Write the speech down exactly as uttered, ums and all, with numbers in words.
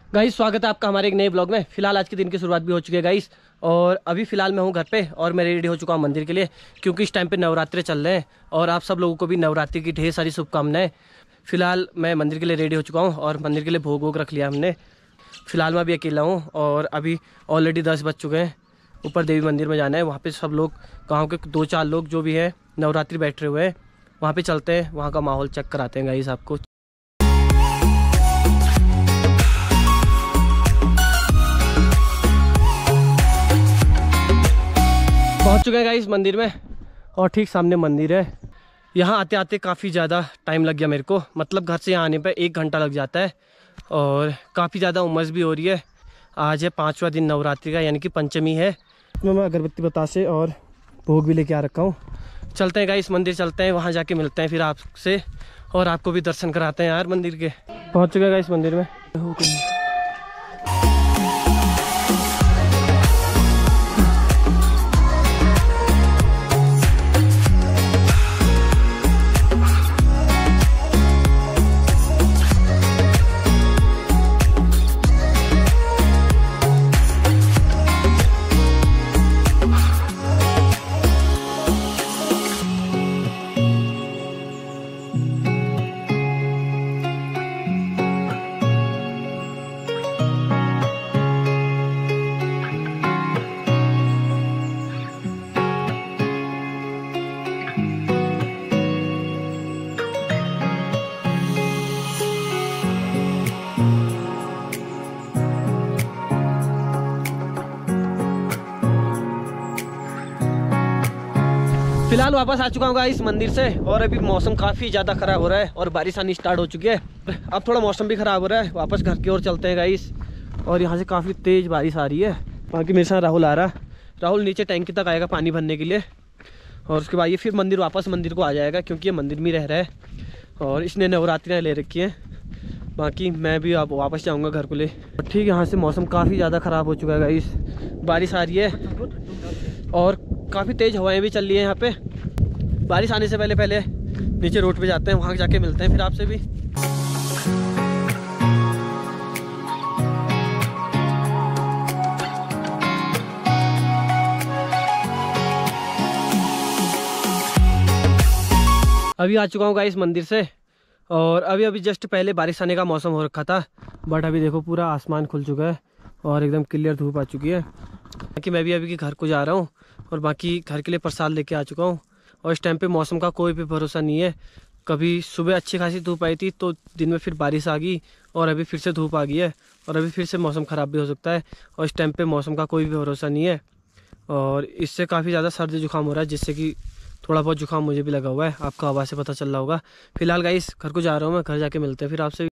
Guys स्वागत है आपका हमारे एक नए ब्लॉग में। फिलहाल आज के दिन की शुरुआत भी हो चुकी है गाइस, और अभी फिलहाल मैं हूँ घर पे और मैं रेडी हो चुका हूँ मंदिर के लिए, क्योंकि इस टाइम पे नवरात्रे चल रहे हैं और आप सब लोगों को भी नवरात्रि की ढेर सारी शुभकामनाएं। फिलहाल मैं मंदिर के लिए रेडी हो चुका हूँ और मंदिर के लिए भोग वोग रख लिया हमने। फिलहाल मैं अभी अकेला हूँ और अभी ऑलरेडी दस बज चुके हैं। ऊपर देवी मंदिर में जाना है, वहाँ पर सब लोग गाँव के दो चार लोग जो भी है नवरात्रि बैठे हुए हैं, वहाँ पर चलते हैं, वहाँ का माहौल चेक कराते हैं गाइस आपको। पहुंच चुके हैं गाइस मंदिर में और ठीक सामने मंदिर है। यहाँ आते आते काफ़ी ज़्यादा टाइम लग गया मेरे को, मतलब घर से यहाँ आने पे एक घंटा लग जाता है और काफ़ी ज़्यादा उमस भी हो रही है। आज है पाँचवा दिन नवरात्रि का, यानी कि पंचमी है। इसमें मैं अगरबत्ती बतासे और भोग भी लेके आ रखा हूँ। चलते हैं गाइस मंदिर, चलते हैं, वहाँ जाके मिलते हैं फिर आपसे और आपको भी दर्शन कराते हैं यार मंदिर के। पहुँच चुके हैं गाइस मंदिर में। फिलहाल वापस आ चुका हूँ इस मंदिर से और अभी मौसम काफ़ी ज़्यादा ख़राब हो रहा है और बारिश आनी स्टार्ट हो चुकी है। अब थोड़ा मौसम भी ख़राब हो रहा है, वापस घर की ओर चलते हैं गाइस। और यहाँ से काफ़ी तेज़ बारिश आ रही है। बाकी मेरे साथ राहुल आ रहा है। राहुल नीचे टैंकी तक आएगा पानी भरने के लिए और उसके बाद ये फिर मंदिर वापस मंदिर को आ जाएगा, क्योंकि ये मंदिर में रह रहा है और इसने नवरात्रियाँ ले रखी हैं। बाकी मैं भी अब वापस जाऊँगा घर को ले। ठीक, यहाँ से मौसम काफ़ी ज़्यादा ख़राब हो चुका है गाइस, बारिश आ रही है और काफ़ी तेज़ हवाएं भी चल रही है यहाँ पे। बारिश आने से पहले पहले नीचे रोड पे जाते हैं, वहाँ जाके मिलते हैं फिर आपसे भी। अभी आ चुका हूँ गाइस मंदिर से और अभी अभी जस्ट पहले बारिश आने का मौसम हो रखा था, बट अभी देखो पूरा आसमान खुल चुका है और एकदम क्लियर धूप आ चुकी है। बाकी मैं भी अभी घर को जा रहा हूँ और बाकी घर के लिए प्रसाद लेके आ चुका हूँ। और इस टाइम पे मौसम का कोई भी भरोसा नहीं है, कभी सुबह अच्छी खासी धूप आई थी तो दिन में फिर बारिश आ गई और अभी फिर से धूप आ गई है और अभी फिर से मौसम ख़राब भी हो सकता है। और इस टाइम पे मौसम का कोई भी भरोसा नहीं है और इससे काफ़ी ज़्यादा सर्दी जुकाम हो रहा है, जिससे कि थोड़ा बहुत जुकाम मुझे भी लगा हुआ है, आपको आवाज़ से पता चल रहा होगा। फिलहाल गाइस घर को जा रहा हूँ मैं, घर जाके मिलते हैं फिर आपसे।